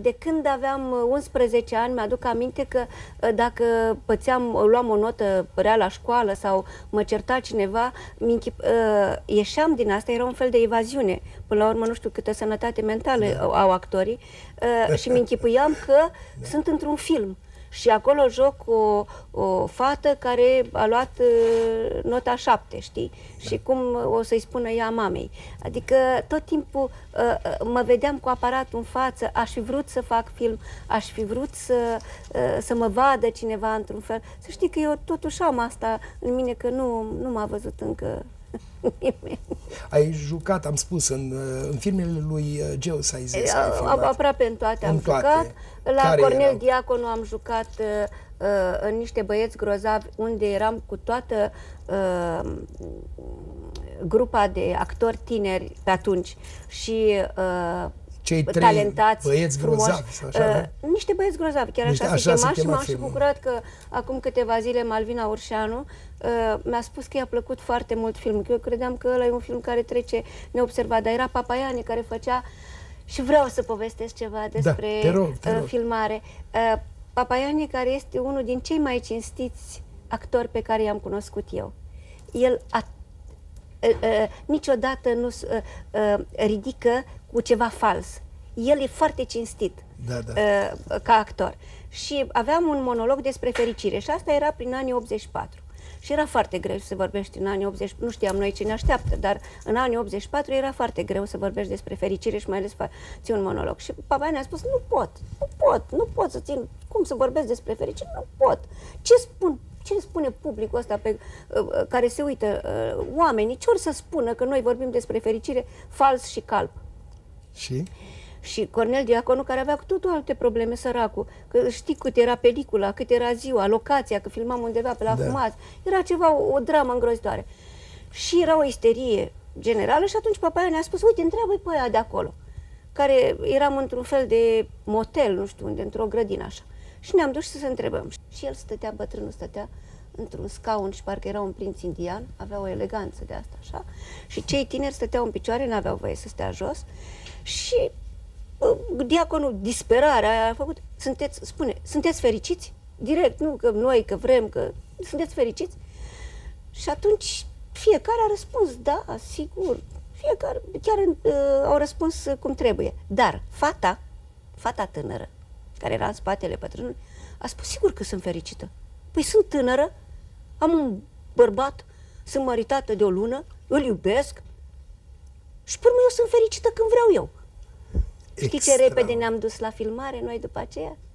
de când aveam 11 ani, mi-aduc aminte că dacă luam o notă rea la școală sau mă certa cineva, ieșeam din asta, era un fel de evaziune. Până la urmă, nu știu câtă sănătate mentală au actorii și mi închipuiam că sunt într-un film. Și acolo joc o fată care a luat nota 7, știi? Și cum o să-i spună ea mamei. Adică tot timpul mă vedeam cu aparatul în față, aș fi vrut să fac film, aș fi vrut să mă vadă cineva într-un fel. Să știi că eu totuși am asta în mine, că nu m-a văzut încă nimeni. Ai jucat, am spus, în filmele lui Geo Saizescu. Aproape în toate am jucat. La Cornel Diaconu am jucat în Niște băieți grozavi, unde eram cu toată grupa de actori tineri pe atunci și cei trei talentați, băieți grozavi, sau așa, Niște băieți grozavi, chiar așa se chema, și m-am și bucurat că acum câteva zile Malvina Urșanu mi-a spus că i-a plăcut foarte mult filmul. Eu credeam că ăla e un film care trece neobservat, dar era Papaiane care făcea, și vreau să povestesc ceva despre te rog. filmare. Papaiane, care este unul din cei mai cinstiți actori pe care i-am cunoscut eu. El niciodată nu ridică cu ceva fals. El e foarte cinstit ca actor. Și aveam un monolog despre fericire și asta era prin anii 84. Și era foarte greu să vorbești în anii 80, nu știam noi ce ne așteaptă, dar în anii 84 era foarte greu să vorbești despre fericire și mai ales ții un monolog. Și Papaiane ne-a spus, nu pot să țin, cum să vorbesc despre fericire, nu pot. Ce spune publicul ăsta care se uită, oamenii, ce or să spună că noi vorbim despre fericire fals și calp? Și Cornel Diaconu, care avea cu totul alte probleme, săracul, că știi cât era pelicula, cât era ziua, locația, că filmam undeva pe la Fumați, era ceva, o dramă îngrozitoare. Și era o isterie generală și atunci Papaiane ne-a spus, uite, întreabă-i pe aia de acolo, care eram într-un fel de motel, nu știu unde, într-o grădină așa. Și ne-am dus să întrebăm. Și el stătea, bătrânul stătea într-un scaun și parcă era un prinț indian, avea o eleganță de asta, așa. Și cei tineri stăteau în picioare, n-aveau voie să stea jos. Și Diaconul, disperarea aia a făcut, sunteți fericiți? Direct, nu că noi, că vrem, că sunteți fericiți? Și atunci fiecare a răspuns, da, sigur, fiecare, chiar au răspuns cum trebuie. Dar fata tânără, care era în spatele bătrânului, a spus, sigur că sunt fericită. Păi sunt tânără, am un bărbat, sunt măritată de o lună, îl iubesc și pe urmă eu sunt fericită când vreau eu. Știi ce repede ne-am dus la filmare noi după aceea?